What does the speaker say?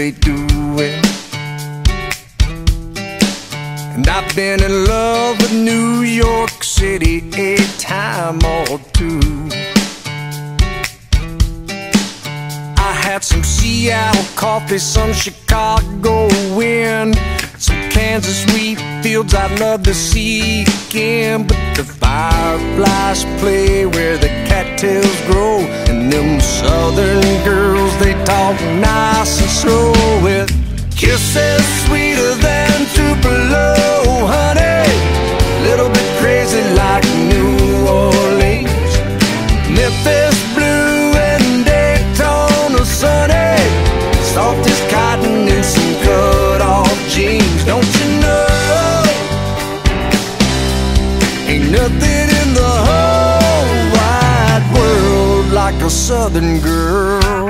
they doing? And I've been in love with New York City a time or two. I had some Seattle coffee, some Chicago wind, some Kansas wheat fields I'd love to see again. But the fireflies play where the cattails grow, and them southern girls, they talk nice and slow, with kisses sweeter than Tupelo, honey. Little bit crazy like New Orleans, Memphis blue and Daytona sunny, soft as cotton in some cut-off jeans. Don't you know, ain't nothing in the whole wide world like a southern girl.